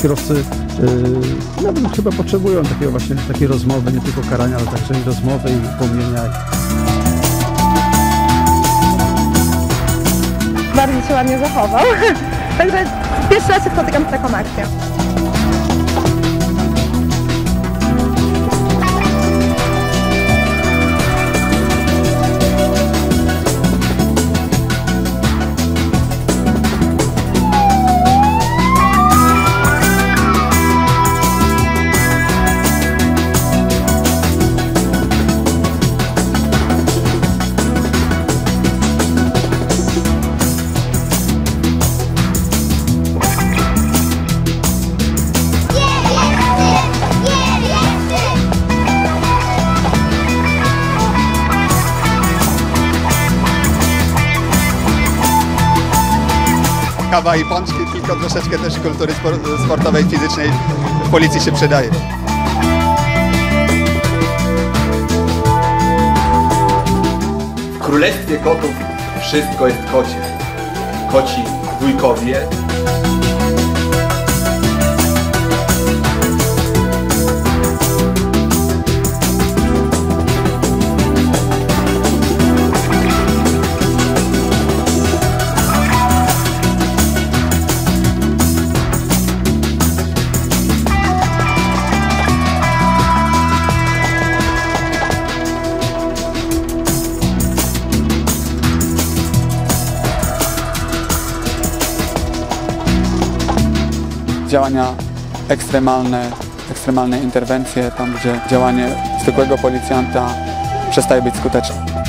kierowcy nawet chyba potrzebują takiego właśnie takiej rozmowy, nie tylko karania, ale także i rozmowy i pomnienia. Bardzo się ładnie zachował, także pierwszy raz się spotykam z taką akcją. Kawa i pączki, tylko troszeczkę też kultury sportowej, fizycznej w policji się przydaje. W królestwie kotów wszystko jest kocie. Koci wujkowie. Działania ekstremalne interwencje, tam gdzie działanie zwykłego policjanta przestaje być skuteczne.